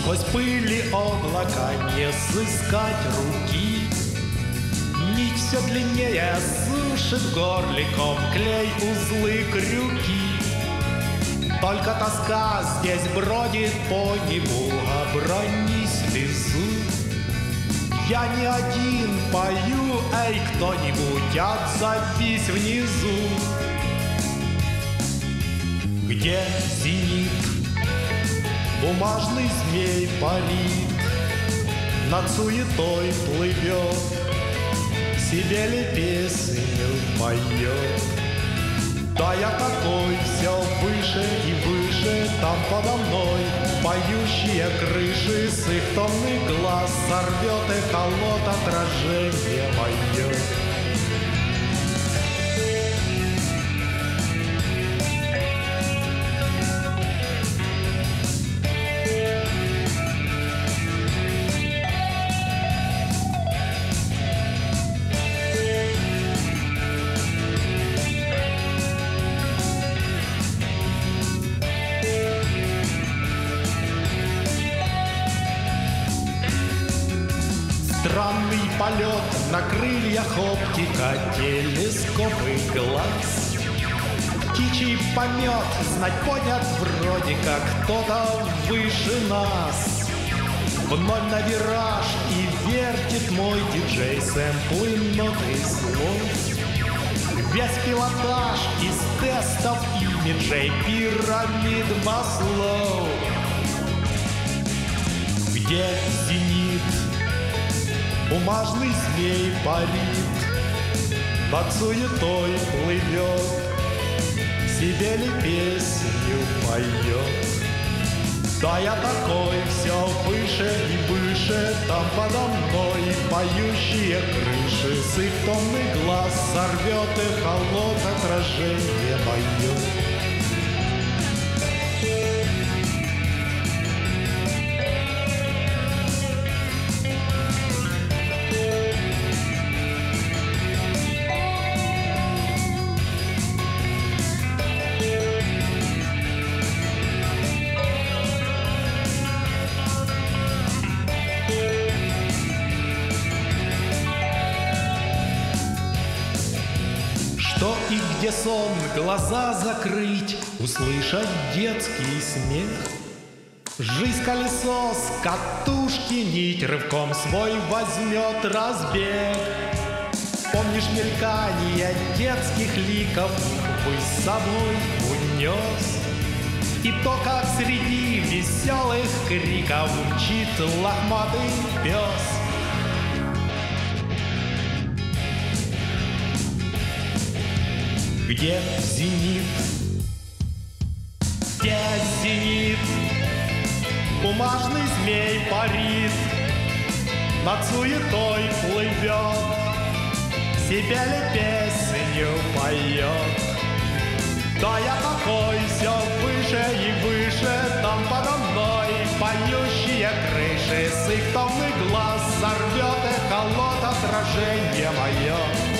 Сквозь пыли облака не сыскать руки. Нить все длиннее сушит горликом клей, узлы, крюки. Только тоска здесь бродит по небу, обронись везу. Я не один пою, эй, кто-нибудь, отзовись внизу. Где зенит, бумажный змей парит, над суетой плывет, себе ли песню поет. Да я такой, все выше и выше, там подо мной поющие крыши, с их томных глаз сорвет эхолот отражение мое. Странный полет на крыльях оптика, телескопы глаз. Птичий помет, знать поднят вроде как кто-то выше нас. Вновь на вираж и вертит мой диджей сэмплы, ноты слов. Весь пилотаж из тестов имиджей, пирамид Маслоу. Где зенит, бумажный змей парит, над суетой плывет, себе ли песню поет. Да я такой, все выше и выше, там подо мной поющие крыши, с их томных глаз сорвет эхолот отражение мое. Что и где сон, глаза закрыть, услышать детский смех. Жизнь колесо с катушки нить, рывком свой возьмет разбег. Помнишь мелькание детских ликов, вы с собой унес. И то, как среди веселых криков мчит лохматый пес. Где зенит, где зенит, бумажный змей парит, над суетой плывет, себе ли песню поет. Да я такой, все выше и выше, там подо мной поющие крыши, с их томных глаз сорвет эхолот отражение мое.